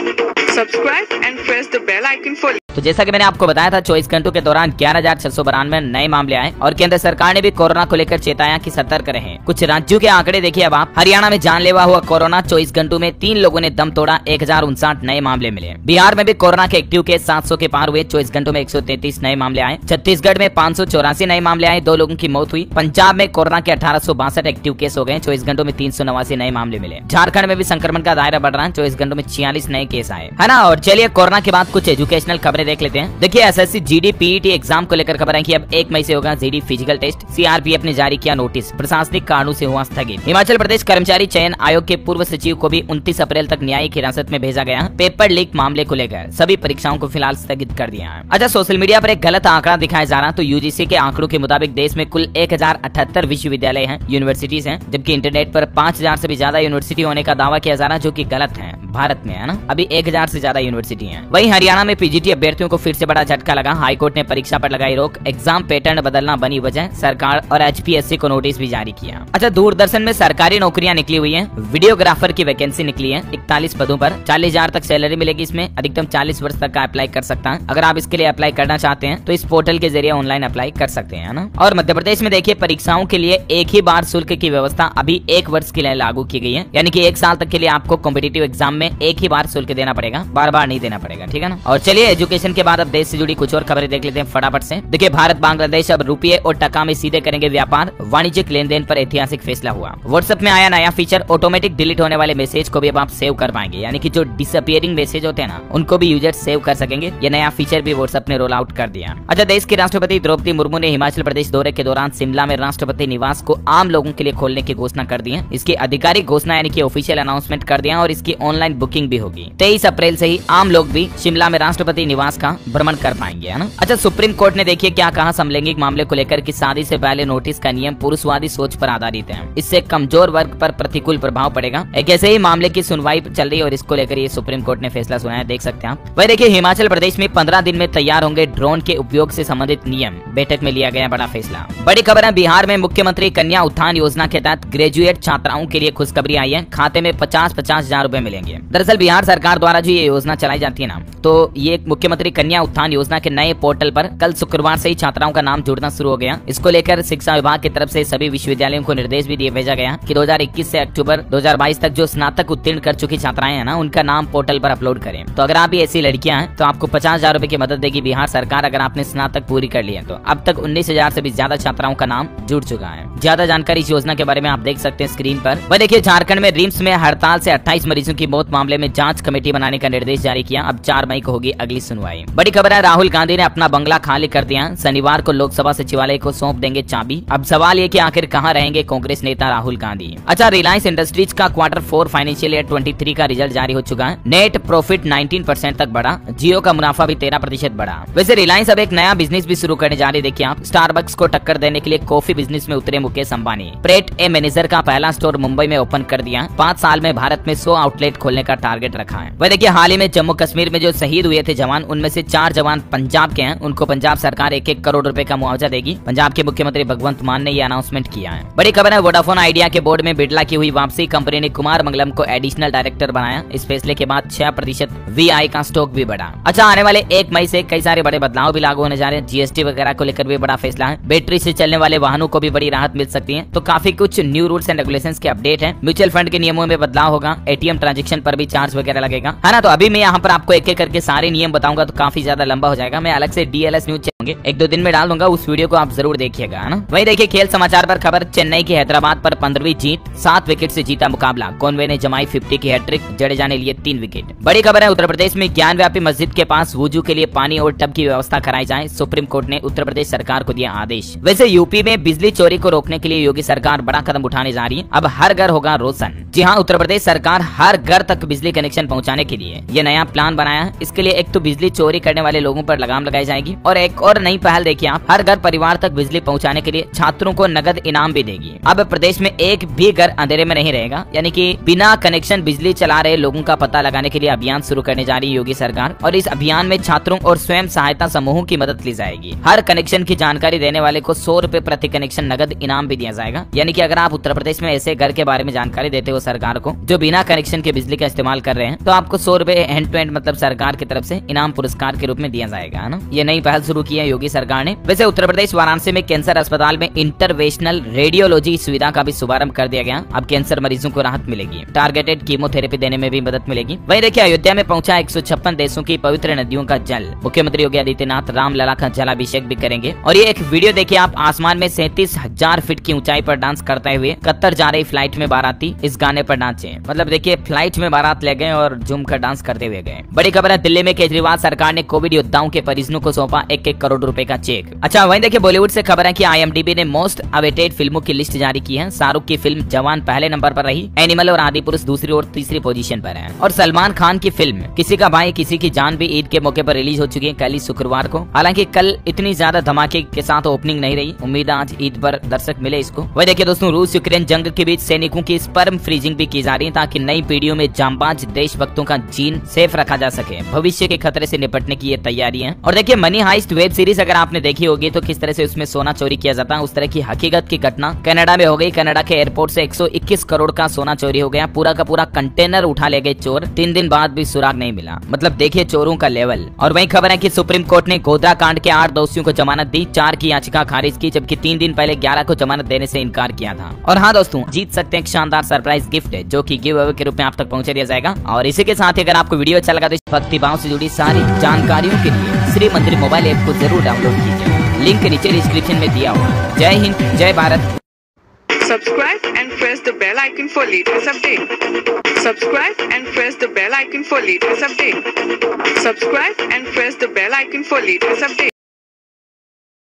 Subscribe and press the bell icon for. तो जैसा कि मैंने आपको बताया था 24 घंटों के दौरान 11,692 नए मामले आए और केंद्र सरकार ने भी कोरोना को लेकर चेताया कि सतर्क रहें। कुछ राज्यों के आंकड़े देखिए अब आप। हरियाणा में जानलेवा हुआ कोरोना, 24 घंटों में 3 लोगों ने दम तोड़ा, 1059 नए मामले मिले। बिहार में भी कोरोना के एक्टिव केस 700 के पार हुए, 24 घंटों में 133 नए मामले आए। छत्तीसगढ़ में 584 नए मामले आए, 2 लोगों की मौत हुई। पंजाब में कोरोना के 1862 एक्टिव केस हो गए, 24 घंटों में 389 नए मामले मिले। झारखंड में भी संक्रमण का दायरा बढ़ रहा है, 24 घंटों में 46 नए केस आए, है ना। और चलिए कोरोना के बाद कुछ एजुकेशनल खबरें देख लेते हैं। देखिए एसएससी जीडी पीईटी एग्जाम को लेकर खबर है कि अब 1 मई से होगा जीडी फिजिकल टेस्ट। सीआरपीएफ ने जारी किया नोटिस, प्रशासनिक कारणों से हुआ स्थगित। हिमाचल प्रदेश कर्मचारी चयन आयोग के पूर्व सचिव को भी 29 अप्रैल तक न्यायिक हिरासत में भेजा गया। पेपर लीक मामले को लेकर सभी परीक्षाओं को फिलहाल स्थगित कर दिया है। अच्छा, सोशल मीडिया पर एक गलत आंकड़ा दिखाया जा रहा है। तो यूजीसी के आंकड़ों के मुताबिक देश में कुल 1078 विश्वविद्यालय हैं, यूनिवर्सिटीज हैं, जबकि इंटरनेट पर 5000 से भी ज्यादा यूनिवर्सिटी होने का दावा किया जा रहा है, जो कि गलत है। भारत में है ना अभी 1000 से ज्यादा यूनिवर्सिटी हैं। वहीं हरियाणा में पीजीटी अभ्यर्थियों को फिर से बड़ा झटका लगा। हाईकोर्ट ने परीक्षा पर लगाई रोक, एग्जाम पैटर्न बदलना बनी वजह। सरकार और एचपीएससी को नोटिस भी जारी किया। अच्छा, दूरदर्शन में सरकारी नौकरियां निकली हुई हैं। वीडियोग्राफर की वैकेंसी निकली है 41 पदों पर, 40,000 तक सैलरी मिलेगी। इसमें अधिकतम 40 वर्ष तक का अप्लाई कर सकता है। अगर आप इसके लिए अप्लाई करना चाहते हैं तो इस पोर्टल के जरिए ऑनलाइन अप्लाई कर सकते हैं ना। और मध्य प्रदेश में देखिए परीक्षाओं के लिए एक ही बार शुल्क की व्यवस्था अभी 1 वर्ष के लिए लागू की गई है, यानी कि 1 साल तक के लिए आपको कॉम्पिटिटिव एग्जाम में एक ही बार शुल्क देना पड़ेगा, बार बार नहीं देना पड़ेगा, ठीक है ना। और चलिए एजुकेशन के बाद अब देश से जुड़ी कुछ और खबरें देख लेते हैं फटाफट से। देखिए भारत बांग्लादेश अब रुपये और टका में सीधे करेंगे व्यापार, वाणिज्यिक लेन देन पर ऐतिहासिक फैसला हुआ। व्हाट्सएप में आया नया फीचर, ऑटोमेटिक डिलीट होने वाले मैसेज को भी अब आप सेव कर पाएंगे, यानी कि जो डिसअपियरिंग मैसेज होते हैं ना उनको भी यूजर सेव कर सकेंगे। ये नया फीचर भी व्हाट्सएप ने रोल आउट कर दिया। अच्छा, देश की राष्ट्रपति द्रौपदी मुर्मू ने हिमाचल प्रदेश दौरे के दौरान शिमला में राष्ट्रपति निवास को आम लोगों के लिए खोलने की घोषणा कर दी है। इसकी आधिकारिक घोषणा यानी कि ऑफिशियल अनाउंसमेंट कर दिया और इसकी ऑनलाइन बुकिंग भी होगी। 23 अप्रैल से ही आम लोग भी शिमला में राष्ट्रपति निवास का भ्रमण कर पाएंगे, है ना। अच्छा, सुप्रीम कोर्ट ने देखिए क्या कहा समलैंगिक मामले को लेकर कि शादी से पहले नोटिस का नियम पुरुषवादी सोच पर आधारित है, इससे कमजोर वर्ग पर प्रतिकूल प्रभाव पड़ेगा। एक ऐसे ही मामले की सुनवाई चल रही है और इसको लेकर ये सुप्रीम कोर्ट ने फैसला सुनाया, देख सकते हैं आप। वही देखिए हिमाचल प्रदेश में 15 दिन में तैयार होंगे ड्रोन के उपयोग से संबंधित नियम, बैठक में लिया गया बड़ा फैसला। बड़ी खबर है, बिहार में मुख्यमंत्री कन्या उत्थान योजना के तहत ग्रेजुएट छात्राओं के लिए खुशखबरी आई है। खाते में 50-50 हजार रूपए मिलेंगे। दरअसल बिहार सरकार द्वारा जो ये योजना चलाई जाती है ना, तो ये मुख्यमंत्री कन्या उत्थान योजना के नए पोर्टल पर कल शुक्रवार से ही छात्राओं का नाम जुड़ना शुरू हो गया। इसको लेकर शिक्षा विभाग की तरफ से सभी विश्वविद्यालयों को निर्देश भी दिए भेजा गया कि 2021 से अक्टूबर 2022 तक जो स्नातक उत्तीर्ण कर चुकी छात्राएं हैं ना, उनका नाम पोर्टल पर अपलोड करें। तो अगर आप भी ऐसी लड़कियां हैं तो आपको 50,000 रूपए की मदद देगी बिहार सरकार, अगर आपने स्नातक पूरी कर ली है तो। अब तक 19,000 से भी ज्यादा छात्राओं का नाम जुड़ चुका है। ज्यादा जानकारी इस योजना के बारे में आप देख सकते हैं स्क्रीन पर। वह देखिए झारखंड में रिम्स में हड़ताल से 28 मरीजों की मौत मामले में जांच कमेटी बनाने का निर्देश जारी किया। अब 4 मई को होगी अगली सुनवाई। बड़ी खबर है, राहुल गांधी ने अपना बंगला खाली कर दिया। शनिवार को लोकसभा सचिवालय को सौंप देंगे चाबी। अब सवाल ये कि आखिर कहां रहेंगे कांग्रेस नेता राहुल गांधी। अच्छा, रिलायंस इंडस्ट्रीज का Q4 फाइनेंशियल ईयर 23 का रिजल्ट जारी हो चुका है। नेट प्रॉफिट 19% तक बढ़ा, जियो का मुनाफा भी 13% बढ़ा। वैसे रिलायंस अब एक नया बिजनेस भी शुरू करने जा रही है। देखिए आप, स्टारबक्स को टक्कर देने के लिए कॉफी बिजनेस में उतरे Mukesh Ambani. Pret A Manger का पहला स्टोर मुंबई में ओपन कर दिया। 5 साल में भारत में 100 आउटलेट खोलने का टारगेट रखा है। वह देखिए हाल ही में जम्मू कश्मीर में जो शहीद हुए थे जवान, उनमें से 4 जवान पंजाब के हैं। उनको पंजाब सरकार 1-1 करोड़ रुपए का मुआवजा देगी। पंजाब के मुख्यमंत्री भगवंत मान ने ये अनाउंसमेंट किया है। बड़ी खबर है, वोडाफोन आइडिया के बोर्ड में बिड़ला की हुई वापसी। कंपनी ने कुमार मंगलम को एडिशनल डायरेक्टर बनाया। इस फैसले के बाद 6% VI का स्टॉक भी बढ़ा। अच्छा, आने वाले 1 मई से कई सारे बड़े बदलाव भी लागू होने जा रहे हैं। जीएसटी वगैरह को लेकर भी बड़ा फैसला है। बैटरी से चलने वाले वाहनों को भी बड़ी राहत मिल सकती है। तो काफी कुछ न्यू रूल्स एंड रेगुलेशंस के अपडेट है। म्यूचुअल फंड के नियमों में बदलाव होगा। एटीएम ट्रांजेक्शन पर भी चार्ज वगैरह लगेगा, है ना। तो अभी मैं यहाँ पर आपको एक-एक करके सारे नियम बताऊंगा तो काफी ज्यादा लंबा हो जाएगा। मैं अलग से DLS न्यूज 1-2 दिन में डाल दूंगा, उस वीडियो को आप जरूर देखिएगा, है ना। वही देखिए खेल समाचार पर खबर, चेन्नई की हैदराबाद पर 15वीं जीत, 7 विकेट से जीता मुकाबला। कॉनवे ने जमाई 50 की हैट्रिक, जडेजा ने लिए 3 विकेट। बड़ी खबर है, उत्तर प्रदेश में ज्ञानव्यापी मस्जिद के पास वुजू के लिए पानी और टब की व्यवस्था कराई जाए। सुप्रीम कोर्ट ने उत्तर प्रदेश सरकार को दिया आदेश। वैसे यूपी में बिजली चोरी को रोकने के लिए योगी सरकार बड़ा कदम उठाने जा रही है। अब हर घर होगा रोशन। जी हाँ, उत्तर प्रदेश सरकार हर घर तक बिजली कनेक्शन पहुँचाने के लिए ये नया प्लान बनाया है। इसके लिए एक तो बिजली चोरी करने वाले लोगों पर लगाम लगाई जाएगी और एक और नई पहल देखिए आप, हर घर परिवार तक बिजली पहुंचाने के लिए छात्रों को नगद इनाम भी देगी। अब प्रदेश में एक भी घर अंधेरे में नहीं रहेगा, यानी कि बिना कनेक्शन बिजली चला रहे लोगों का पता लगाने के लिए अभियान शुरू करने जा रही है योगी सरकार। और इस अभियान में छात्रों और स्वयं सहायता समूहों की मदद ली जाएगी। हर कनेक्शन की जानकारी देने वाले को 100 रुपए प्रति कनेक्शन नगद इनाम भी दिया जाएगा। यानी कि अगर आप उत्तर प्रदेश में ऐसे घर के बारे में जानकारी देते हो सरकार को जो बिना कनेक्शन के बिजली का इस्तेमाल कर रहे हैं तो आपको 100 रुपए हैंड टू हैंड मतलब सरकार की तरफ से इनाम पुरस्कार के रूप में दिया जाएगा, है ना। ये नई पहल शुरू की है योगी सरकार ने। वैसे उत्तर प्रदेश वाराणसी में कैंसर अस्पताल में इंटरवेंशनल रेडियोलॉजी सुविधा का भी शुभारंभ कर दिया गया। अब कैंसर मरीजों को राहत मिलेगी, टारगेटेड कीमोथेरेपी देने में भी मदद मिलेगी। वहीं देखिए अयोध्या में पहुंचा 156 देशों की पवित्र नदियों का जल। मुख्यमंत्री योगी आदित्यनाथ रामलला का जलाभिषेक भी करेंगे। और ये एक वीडियो देखिए आप, आसमान में 37,000 फीट की ऊंचाई पर डांस करते हुए कतर जा रही फ्लाइट में बाराती इस गाने पर नाचे। मतलब देखिए फ्लाइट में बारात ले गए और झूम कर डांस करते हुए गए। बड़ी खबर है, दिल्ली में केजरीवाल सरकार ने कोविड योद्धाओं के परिजनों को सौंपा 1-1 करोड़ रुपए का चेक। अच्छा वहीं देखिए बॉलीवुड से खबर है कि IMDb ने मोस्ट अवेटेड फिल्मों की लिस्ट जारी की है। शाहरुख की फिल्म जवान पहले नंबर पर रही, एनिमल और आदिपुरुष दूसरी और तीसरी पोजीशन पर है। और सलमान खान की फिल्म किसी का भाई किसी की जान भी ईद के मौके पर रिलीज हो चुकी है कल शुक्रवार को। हालांकि कल इतनी ज्यादा धमाके के साथ ओपनिंग नहीं रही, उम्मीद है आज ईद पर दर्शक मिले इसको। वही देखिए दोस्तों, रूस यूक्रेन जंग के बीच सैनिकों की स्पर्म फ्रीजिंग भी की जा रही है ताकि नई पीढ़ियों में जांबाज देशभक्तों का जीन सेफ रखा जा सके। भविष्य के खतरे से निपटने की ये तैयारी है। और देखिए मनी हाइस्ट वेब सीरीज अगर आपने देखी होगी तो किस तरह से उसमें सोना चोरी किया जाता है, उस तरह की हकीकत की घटना कनाडा में हो गई। कनाडा के एयरपोर्ट से 121 करोड़ का सोना चोरी हो गया। पूरा का पूरा कंटेनर उठा ले गए चोर। 3 दिन बाद भी सुराग नहीं मिला। मतलब देखिए चोरों का लेवल। और वही खबर है कि सुप्रीम कोर्ट ने गोधरा कांड के 8 दोषियों को जमानत दी, 4 की याचिका खारिज की, जबकि 3 दिन पहले 11 को जमानत देने से इनकार किया था। और हाँ दोस्तों, जीत सकते हैं एक शानदार सरप्राइज गिफ्ट है जो कि गिव अवे के रूप में आप तक पहुंचा दिया जाएगा। और इसी के साथ ही अगर आपको वीडियो अच्छा लगा तो भक्ति भाव से जुड़ी सारी जानकारियों के लिए श्री मंदिर मोबाइल ऐप को जरूर डाउनलोड कीजिए। लिंक नीचे डिस्क्रिप्शन में दिया हुआ। जय हिंद, जय Bharat. Subscribe and press the bell icon for latest update. Subscribe and press the bell icon for latest update. Subscribe and press the bell icon for latest update.